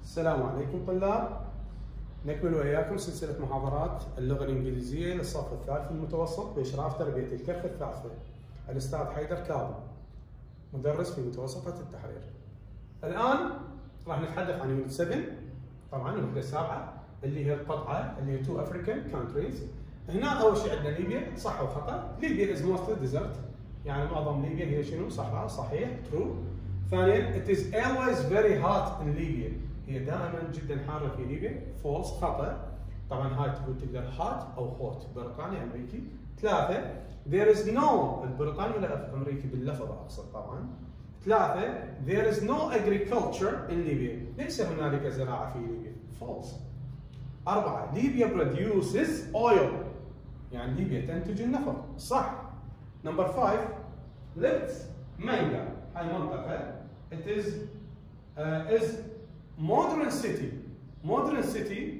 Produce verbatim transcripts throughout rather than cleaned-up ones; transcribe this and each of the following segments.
السلام عليكم طلاب. نكمل وإياكم سلسلة محاضرات اللغة الإنجليزية للصف الثالث المتوسط بإشراف تربية الكفة الثالثة الأستاذ حيدر كاظم مدرس في متوسطة التحرير. الآن راح نتحدث عن يونت سبعة، طبعا الوحدة السابعة اللي هي القطعة اللي هي تو أفريكان كونتريز. هنا أول شيء عندنا ليبيا، صح وخطأ. ليبيا از موستلي ديزرت، يعني معظم ليبيا هي شنو؟ صحراء، صحيح، ترو. ثانيا it is always very hot in Libya، هي دائما جدا حاره في ليبيا، فولس، خطا. طبعا هاي تقول تقدر هات او هوت، بريطاني امريكي. ثلاثه there is no، البريطاني ولا امريكي باللفظ اقصد طبعا. ثلاثه there is no agriculture in Libya، ليس هنالك زراعه في ليبيا، فولس. اربعه ليبيا produces oil، يعني ليبيا تنتج النفط، صح. نمبر خمسة ليبت مانجا، هاي منطقه it is uh, is modern city modern city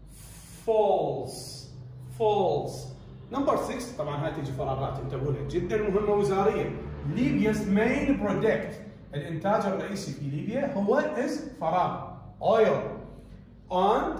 false false. نمبر ستة طبعا هاي تجي فراغات انتبهوا جدا مهمه وزاريه. Libya's main product، الانتاج الرئيسي في ليبيا هو is فراغ، oil. and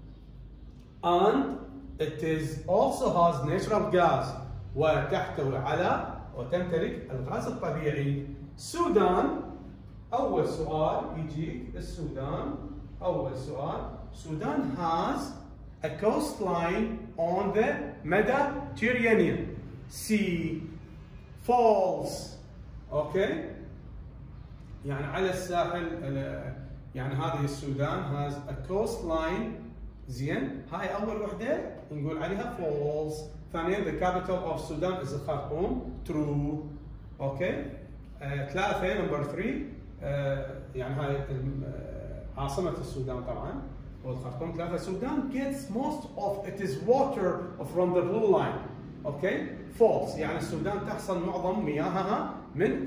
and it is also has natural gas، وتحتوي على وتمتلك الغاز الطبيعي. السودان أول سؤال يجيك، السودان أول سؤال، السودان has a coastline on the Mediterranean Sea. false. أوكي؟ يعني على الساحل، يعني هذه السودان has a coastline. زين، هاي أول وحدة نقول عليها false. ثانيا the capital of Sudan is الخرطوم، true. أوكي؟ آه، ثلاثة نمبر ثلاثة آه، يعني هاي آه، عاصمة السودان طبعا والخرطوم. ثلاثة السودان gets most of it is water from the blue line. اوكي؟ false، يعني السودان تحصل معظم مياهها من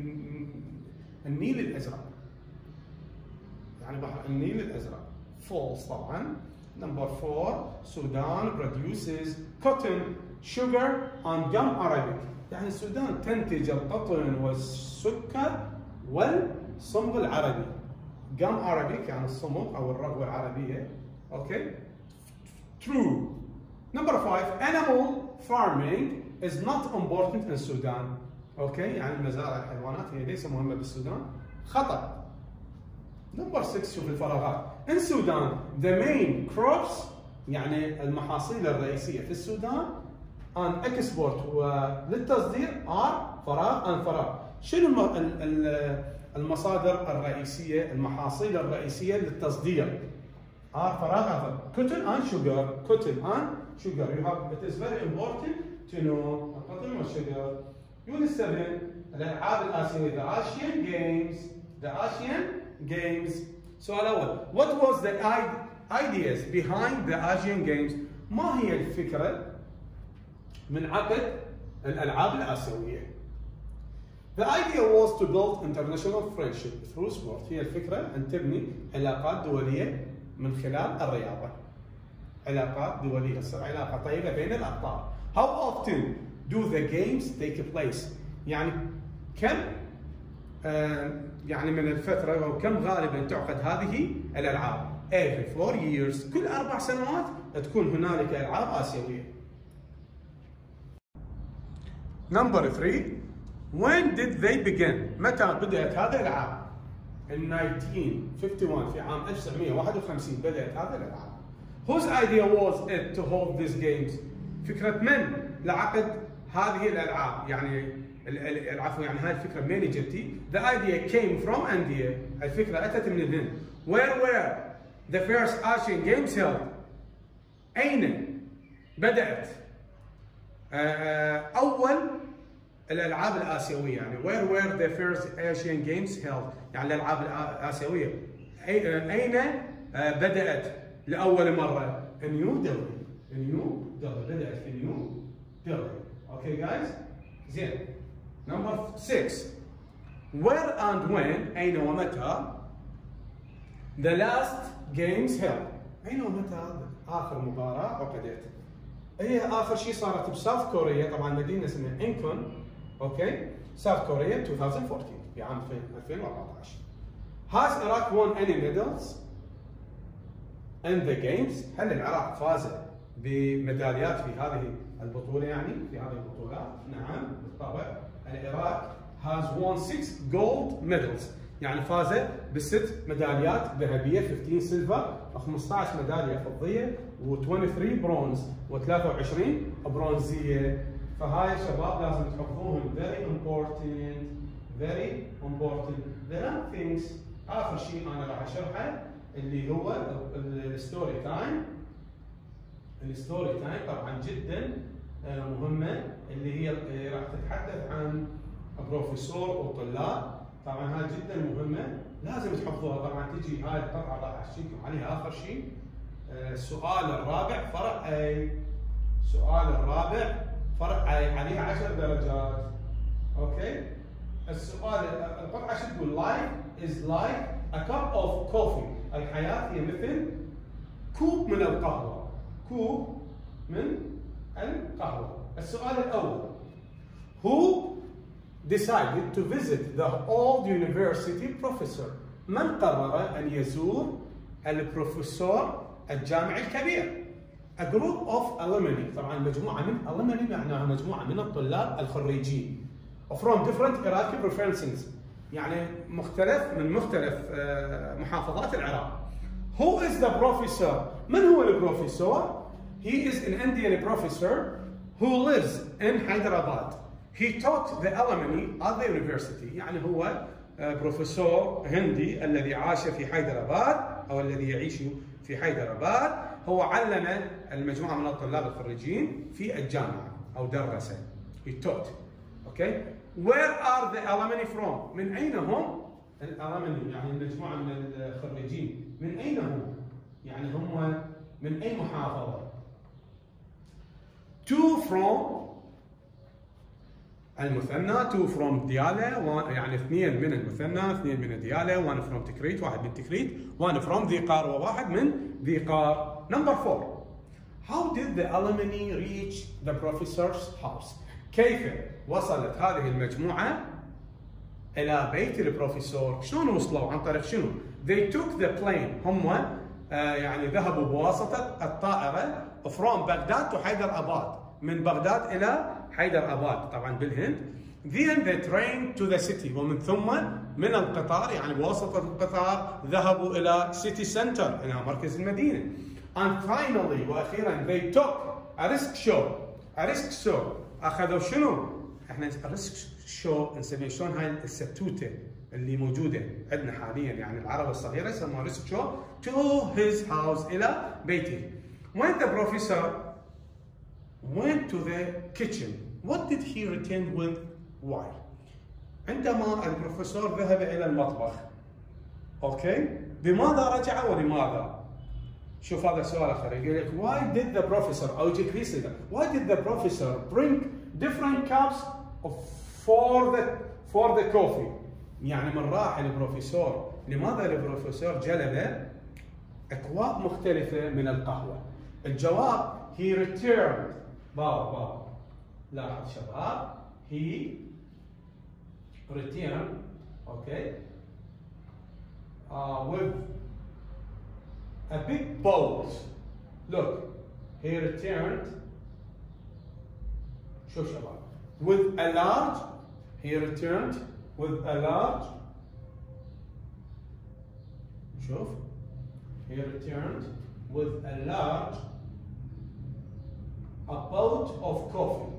النيل الازرق، يعني بحر النيل الازرق. false طبعا. نمبر أربعة السودان produces cotton, sugar and gum arabic، يعني السودان تنتج القطن والسكر والصمغ العربي. gum arabic يعني الصمغ او الرغوه العربيه. اوكي؟ true. نمبر خمسة animal farming is not important in Sudan. اوكي؟ يعني مزارع الحيوانات هي ليس مهمه بالسودان، خطا. نمبر ستة شوف الفراغات. in Sudan the main crops، يعني المحاصيل الرئيسيه في السودان and export وللتصدير are فراغ and فراغ. شنو المصادر الرئيسيه، المحاصيل الرئيسيه للتصدير؟ are فراغ and cotton and sugar. cotton and sugar. you have it is very important to know القطن والشجر. يونت سبعة الالعاب الاسيويه the Asian Games the Asian Games. سؤال اول what was the ideas behind the Asian Games؟ ما هي الفكره من عقد الألعاب الآسيوية؟ The idea was to build international friendship through sport. هي الفكرة أن تبني علاقات دولية من خلال الرياضة. علاقات دولية، تصير علاقة طيبة بين الأبطال. How often do the games take place؟ يعني كم آه يعني من الفترة أو كم غالبا تعقد هذه الألعاب؟ Every four years، كل أربع سنوات تكون هنالك ألعاب آسيوية. نمبر ثلاثة when did they begin؟ متى بدأت هذه الألعاب؟ in nineteen fifty-one، في عام ألف وتسعمئة وواحد وخمسين بدأت هذه الألعاب. whose idea was it to hold these games؟ فكرة من لعقد هذه الألعاب؟ يعني العفو يعني هاي الفكرة من جبتي؟ the idea came from India، الفكرة أتت من الهند. where were the first Asian Games held؟ أين بدأت أول الألعاب الآسيوية؟ يعني where were the first Asian Games held؟ يعني الألعاب الآسيوية أين بدأت لأول مرة؟ نيو دلهي. نيو دلهي، بدأت في نيو دلهي. أوكي جايز؟ زين. نمبر ستة where and when، أين ومتى the last games held؟ أين ومتى آخر مباراة عقدت؟ هي اخر شيء صارت بساوث كوريا، طبعا مدينه اسمها انكون. اوكي؟ ساوث كوريا ألفين وأربعة عشر، في عام ألفين وأربعة عشر. Has Iraq won any medals؟ in the games. هل العراق فاز بميداليات في هذه البطولة يعني في هذه البطولات؟ نعم بالطبع. العراق has won six gold medals، يعني فاز بست ميداليات ذهبية، خمستاشر سيلفر وخمستاشر ميدالية فضية و23 برونز و23 برونزية. فهاي الشباب لازم تحفظوهم very important very important. the last things آخر شيء أنا راح أشرحه اللي هو الستوري تايم. الستوري تايم طبعا جدا مهمة، اللي هي راح تتحدث عن بروفيسور وطلاب. طبعا هاي جدا مهمة لازم تحفظوها. طبعا تجي هاي القطعة راح احكيكم عليها آخر شيء. السؤال الرابع فرع أي، السؤال الرابع فرع أي عليه عشر درجات. أوكي؟ السؤال القطعة شو تقول؟ Life is like a cup of coffee. الحياة هي مثل كوب من القهوة. كوب من القهوة. السؤال الأول Who decided to visit the old university professor؟ من قرر أن يزور البروفيسور الجامع الكبير؟ A group of alumni. طبعا مجموعة من alumni معناها مجموعة من الطلاب الخريجين. From different Iraqi provinces، يعني مختلف من مختلف محافظات العراق. Who is the professor؟ من هو البروفيسور؟ He is an Indian professor who lives in Hyderabad. He taught the alumni at the university. يعني هو بروفيسور هندي الذي عاش في حيدرباد أو الذي يعيش في حيدرباد. هو علم المجموعة من الطلاب الخريجين في الجامعة أو درس. He taught. Okay. Where are the alumni from؟ من أين هم الالمني؟ يعني المجموعة من الخريجين. من أين هم؟ يعني هم من أي محافظة؟ Two from المثنى، two from ديالى، يعني اثنين من المثنى، اثنين من ديالى، one from تكريت، واحد من تكريت، one from ذي قار وواحد من ذي قار. Number four. How did the alumni reach the professor's house؟ كيف وصلت هذه المجموعة إلى بيت البروفيسور؟ شلون وصلوا؟ عن طريق شنو؟ They took the plane. هم آه يعني ذهبوا بواسطة الطائرة from بغداد to حيدر أباد، من بغداد إلى حيدر أباد طبعا بالهند. Then they trained to the city، ومن ثم من القطار يعني بواسطة القطار ذهبوا إلى city center، إلى مركز المدينة. And finally وأخيرا they took a risk show. a risk show أخذوا شنو؟ احنا الريسك شو نسميه شلون هاي الستوته اللي موجوده عندنا حاليا، يعني العربه الصغيره يسموها ريسك شو to his house الى بيته. When the professor went to the kitchen, what did he return with? Why؟ عندما البروفيسور ذهب الى المطبخ، اوكي؟ بماذا رجع ولماذا؟ شوف هذا السؤال اخر يقول لك why did the professor او يجيك ريسيدر why did the professor bring different cups for the for the coffee؟ يعني من راح البروفيسور، لماذا البروفيسور جلب اكواب مختلفه من القهوه؟ الجواب he returned. بابا بابا لاحظ شباب he returned okay uh, with a big boat. Look, he returned شوف شباب with a large he returned with a large شوف he returned with a large a boat of coffee.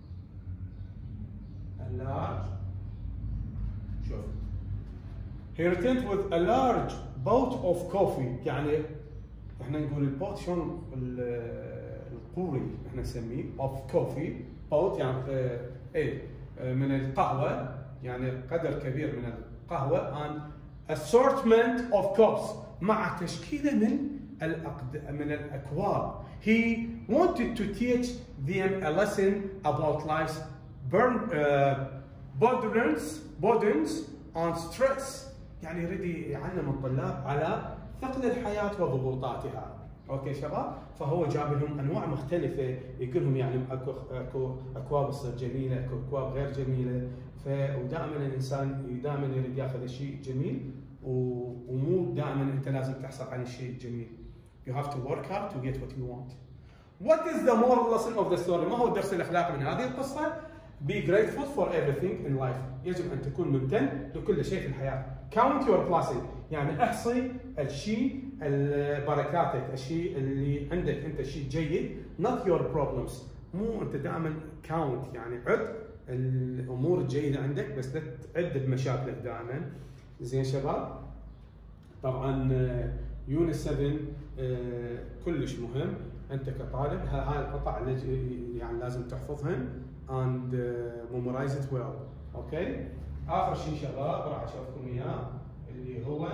a large شوف he returned with a large boat of coffee. يعني احنا نقول البوت شلون القوري احنا نسميه of coffee boat يعني ايه من القهوه، يعني قدر كبير من القهوه and assortment of cups مع تشكيله من الأقد... من الاكواب. He wanted to teach them a lesson about life's burn uh, burdens burdens and stress. يعني يريد يعلم الطلاب على ثقل الحياه وضغوطاتها. اوكي شباب، فهو جاب لهم انواع مختلفه، يقول لهم يعني اكو اكو اكواب تصير جميله، اكو اكواب غير جميله، ف ودائما الانسان دائما يريد ياخذ الشيء جميل ومو دائما انت لازم تحصل على الشيء الجميل. You have to work hard to get what you want. What is the moral lesson of the story؟ ما هو الدرس الأخلاقي من هذه القصة؟ Be grateful for everything in life. يجب أن تكون ممتن لكل شيء في الحياة. Count your blessing. يعني احصي الشيء بركاتك، الشيء اللي عندك أنت شيء جيد. Not your problems. مو أنت دائما count يعني عد الأمور الجيدة عندك بس لا تعد بمشاكلك دائما. زين شباب؟ طبعا يونس سبعة كلش مهم. أنت كطالب هاي القطع اللي يعني لازم تحفظهن and uh, memorize it well. اوكي. اخر شيء شباب راح اشوفكم اياه اللي هو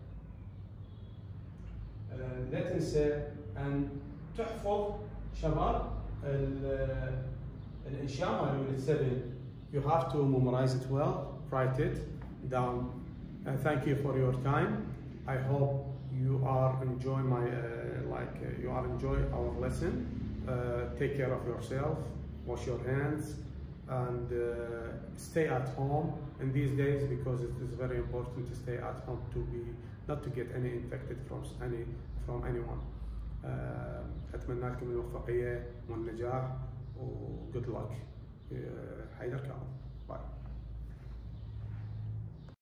uh, لا تنسى ان تحفظ شباب الانشاء مال يونت سبعة. You have to memorize it well, write it down. Uh, thank you for your time. I hope you are enjoy my uh, like uh, you are enjoy our lesson. Uh, take care of yourself. Wash your hands and uh, stay at home in these days because it is very important to stay at home to be not to get any infected from any from anyone. Uh, أتمنى لكم الموفقية والنجاح و good luck. حيدر كاظم. Bye.